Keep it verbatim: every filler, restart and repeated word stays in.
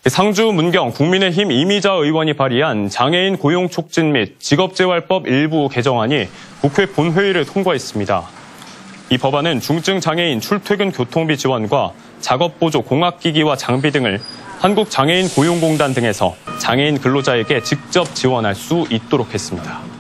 상주 문경 국민의힘 이미자 의원이 발의한 장애인 고용 촉진 및 직업재활법 일부 개정안이 국회 본회의를 통과했습니다. 이 법안은 중증 장애인 출퇴근 교통비 지원과 작업보조 공학기기와 장비 등을 한국장애인 고용공단 등에서 장애인 근로자에게 직접 지원할 수 있도록 했습니다.